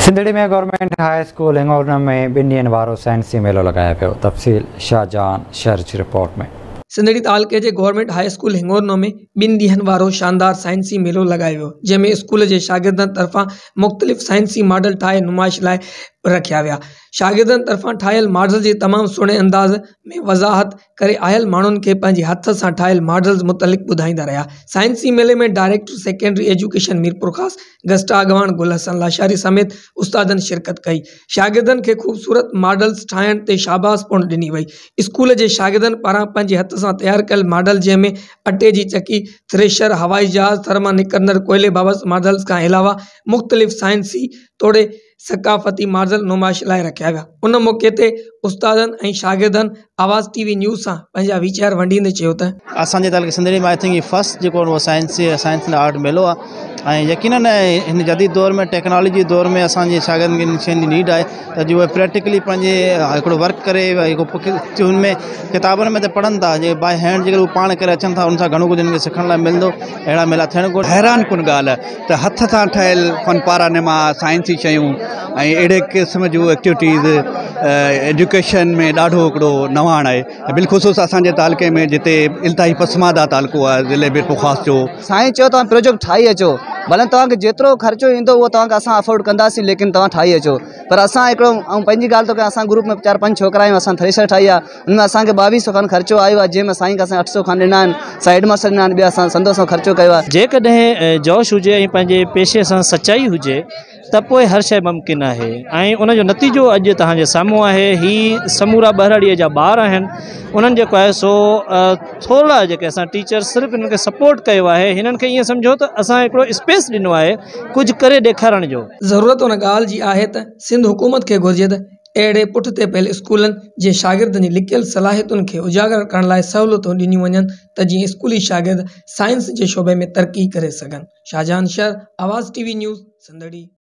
सिंधड़ी में government high school हिंगोर में 2 ॾींहनि वारो साइंसी मेलो लगाया पियो। तफ़सील शाहजहान शहर जी रिपोर्ट में। सिंधड़ी तालुके जे गवर्नमेंट हाई स्कूल हिंगोरनो में 2 ॾींहनि वारो शानदार साइंसी मेलो लगायो वियो, जंहिंमें स्कूल जे शागिर्दनि तरफ़ां मुख़्तलिफ़ साइंसी मॉडल ठाहे नुमाइश लाइ रखिया विया। शागिर्दनि तरफ़ां ठाहियल मॉडल जे तमामु सुहिणे अंदाज़ में वज़ाहत करे आयल माण्हुनि खे पंहिंजे हथ सां ठाहियल मॉडल्स मुतलिक़ ॿुधाईंदा रहिया। साइंसी मेले में डायरेक्टर सेकेंडरी एजुकेशन मीरपुर ख़ास गस्ट अॻवान गुल हसन लाशारी समेत उस्तादनि शिरकत कई। शागिर्दनि खे ख़ूबसूरत मॉडल्स ठाहिण ते शाबाश पिणु ॾिनी वई। स्कूल जे शागिर्दनि पारां पंहिंजे हथ सां तैयार कयल मॉडल, जंहिंमें अटे जी चकी, थ्रेशर, हवाई जहाज़, थर्मा निकरंदड़ कोयले बाबति मॉडल्स खां अलावा मुख़्तलिफ़ साइंसी तोड़े सक़ाफ़ती मॉडल नुमाइश लाइ रखिया विया। उन मौक़े ते उस्तादनि ऐं शागिर्दनि आवाज़ टीवी न्यूज़ सां पंहिंजा वीचार वंडींदे चयो त असांजे तालुके सिंधड़ी में आई थिंक फर्स्ट जेको उहो साइंस एंड आर्ट मेलो आहे ऐं यकीनन हिन जदीद दौर में टेक्नोलॉजी दौर में असांजे शागिर्दनि खे इन शयुनि जी नीड आहे त जो प्रैक्टिकली पंहिंजे हिकिड़ो वर्क करे हुन में किताबनि में त पढ़नि था, जे बाय हैंड जेकर उहे पाण करे अचनि था, उन सां घणो कुझु हिननि खे सिखण लाइ मिलंदो। अहिड़ा मेला थियण घुरिजनि। हैरान कुन ॻाल्हि आहे त हथ सां ठहियल फनपारा निमा साइंसी शयूं ऐं अहिड़े क़िस्म जूं एक्टिविटीज़ एजुकेशन में ॾाढो हिकिड़ो नवाण आहे। बिलख़ुसूस असांजे तालुके में जिते इल्ताही पसमादा तालुको आहे ज़िले मीरपुर ख़ासि जो। साईं चयो तव्हां प्रोजेक्ट ठाही अचो, भले तव्हांखे जेतिरो ख़र्चो ईंदो उहो तव्हांखे असां अफोर्ड कंदासीं, लेकिन तव्हां ठाही अचो। पर असां हिकिड़ो ऐं पंहिंजी ॻाल्हि थो कयां, असां ग्रुप में 4-5 छोकिरा आहियूं, असां थ्रेशर ठाही आहे, हुनमें असांखे 2200 खनि ख़र्चो आयो आहे, जंहिंमें साईं खे असां 800 खनि ॾिना आहिनि, साइड मास्टर ॾिना आहिनि, ॿिया असां 100 ख़र्चो कयो आहे। जेकॾहिं जोश हुजे ऐं पंहिंजे पेशे सां सचाई हुजे त पोइ हर शइ मुमकिन आहे ऐं उनजो नतीजो अॼु तव्हांजे साम्हूं आहे। ही समूरा ॿारड़ीअ जा ॿार आहिनि, उन्हनि जेको आहे सो थोरा जेके असां टीचर सिर्फ़ु हिननि खे सपोर्ट कयो आहे। हिननि खे ईअं सम्झो त असां हिकिड़ो स्पेस ॾिनो आहे कुझु करे ॾेखारण जो। ज़रूरत उन ॻाल्हि जी आहे त सिंध हुकूमत खे घुरिजे त अहिड़े पुठिते पयल स्कूलनि जे शागिर्दनि जी लिकियल सलाहियतुनि खे उजागर करण लाइ सहूलियतूं ॾिनियूं वञनि त जीअं स्कूली शागिर्द साइंस जे शोबे में तरक़ी करे सघनि। शाहजहान शहर, आवाज़ टीवी न्यूज़, सिंधड़ी।